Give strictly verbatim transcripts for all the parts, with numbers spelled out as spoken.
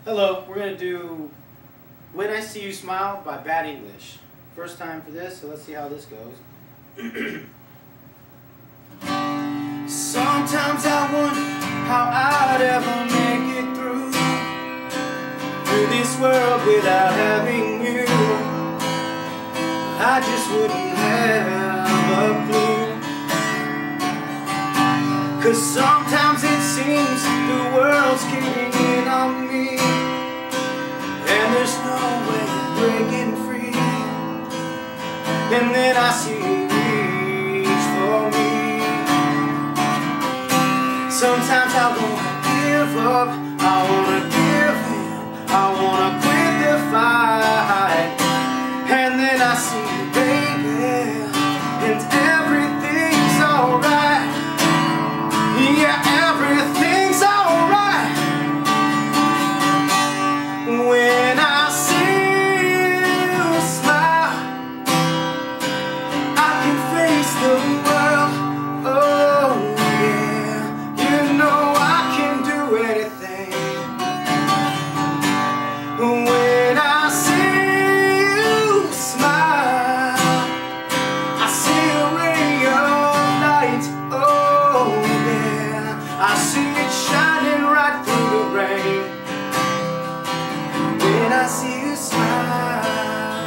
Hello, we're going to do When I See You Smile by Bad English. First time for this, so let's see how this goes. Sometimes I wonder how I'd ever make it through Through this world without having you. I just wouldn't have a clue. 'Cause sometimes it seems the world's giving in on me, and there's no way of breaking free. And then I see you reach for me. Sometimes I wanna give up, I wanna give in, I wanna quit the fight. And then I see you, baby, and everything's alright. Yeah, everything's alright. When I see you smile, I can face the world. Oh yeah, you know I can do anything. When I see you smile, I see a ray of light. Oh yeah, I see it shining right through the rain. When I see you smile,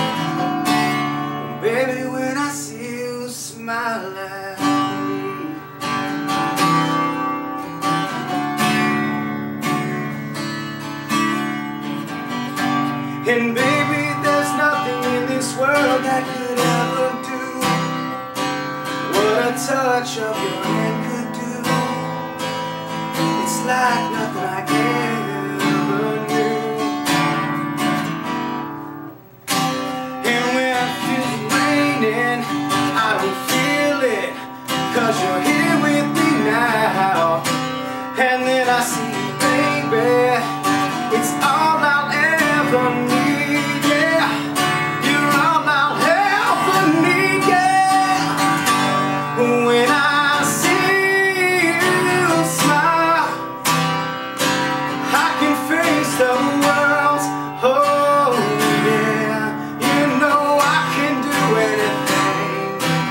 baby, when I see you smile at me. And baby, there's nothing in this world that could ever do what a touch of your hand could do. It's like nothing I ever knew. And when it feels raining, I don't feel it, 'cause you're here with me now. And then I see you, baby, it's all I'll ever need, yeah. You're all I'll ever need, yeah. When I see you smile, I can face the world. Oh yeah, you know I can do anything.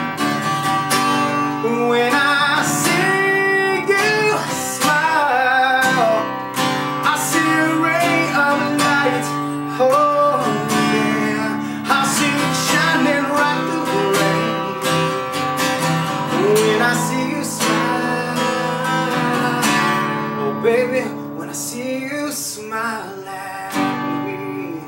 When I see you smile, I see a ray of light. Oh yeah, I see it shining right through the rain. When I see you smile, oh baby, when I see you smile at me.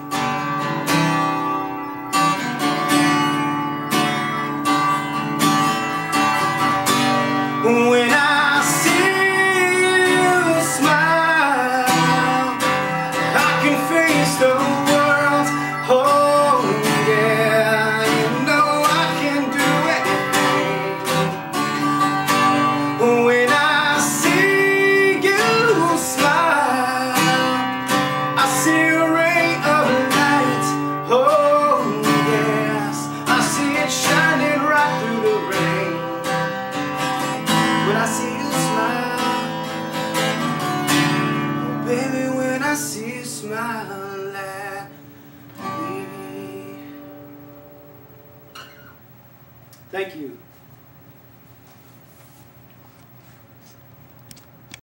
When I see you smile, I can face the world. Oh yeah, you know I can do anything. When I see you smile, I see a ray of light. Oh yes, I see it shining right through the rain. When I see you smile, oh baby, when I see you smile at me. Thank you.